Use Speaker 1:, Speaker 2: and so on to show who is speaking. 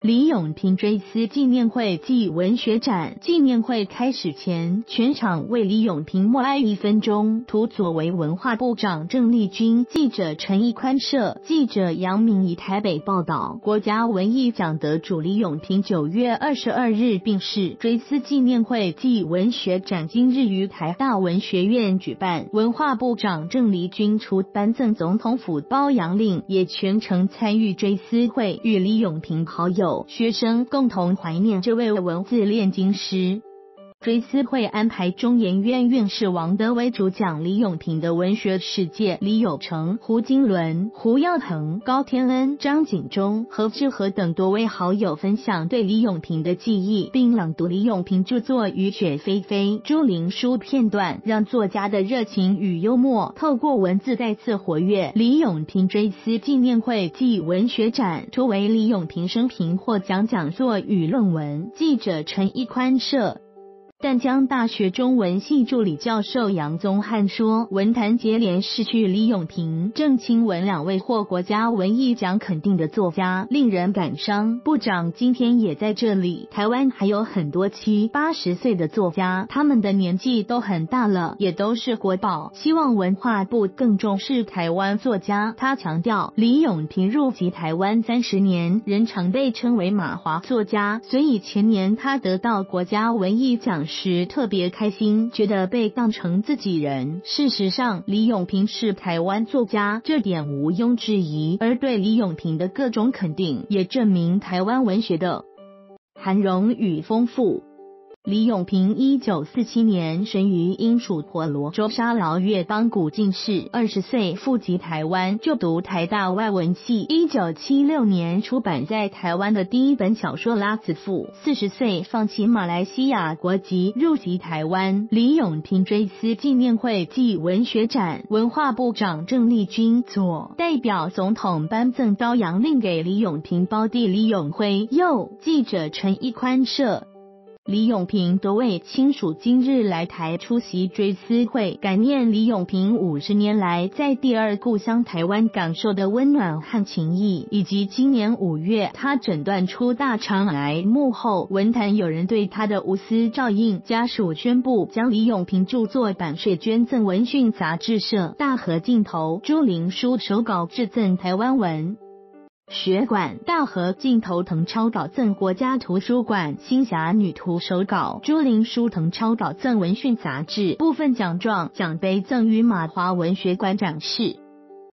Speaker 1: 李永平追思纪念会暨文学展纪念会开始前，全场为李永平默哀1分钟。图佐为文化部长郑丽君，记者陈义宽摄，记者杨明仪台北报道。国家文艺奖得主李永平9月22日病逝，追思纪念会暨文学展今日于台大文学院举办。文化部长郑丽君除颁赠总统府褒扬令，也全程参与追思会，与李永平好友学生共同怀念这位文字炼金师。追思会安排中研院院士王德为主讲李永平的文学世界，李有成、胡金伦、胡耀腾、高天恩、张景忠、何志和等多位好友分享对李永平的记忆，并朗读李永平著作《雨雪霏霏》、朱灵书片段，让作家的热情与幽默透过文字再次活跃。李永平追思纪念会暨文学展图为李永平生平获奖讲座与论文。记者陈义宽摄。淡江大学中文系助理教授杨宗翰说，文坛接连逝去李永平、郑清文2位获国家文艺奖肯定的作家，令人感伤。部长今天也在这里，台湾还有很多70、80岁的作家，他们的年纪都很大了，也都是国宝，希望文化部更重视台湾作家。他强调，李永平入籍台湾30年，仍常被称为马华作家，所以前年他得到国家文艺奖时特别开心，觉得被当成自己人。事实上，李永平是台湾作家，这点毋庸置疑，而对李永平的各种肯定，也证明台湾文学的涵容与丰富。李永平1947年生于英属婆罗洲沙劳越邦古晋市，20岁赴籍台湾，就读台大外文系。1976年出版在台湾的第一本小说《拉子父》，40岁放弃马来西亚国籍，入籍台湾。李永平追思纪念会暨文学展，文化部长郑丽君左代表总统颁赠褒扬令给李永平胞弟李永辉。右记者陈义宽摄。李永平多位亲属今日来台出席追思会，感念李永平50年来在第二故乡台湾感受的温暖和情谊，以及今年5月他诊断出大肠癌幕后，文坛有人对他的无私照应，家属宣布将李永平著作版税捐赠文讯杂志社。大河镜头朱灵书手稿致赠台湾文学馆，大河镜头誊抄稿赠国家图书馆，新侠女图手稿，朱灵书誊抄稿赠文讯杂志，部分奖状奖杯赠予马华文学馆展示。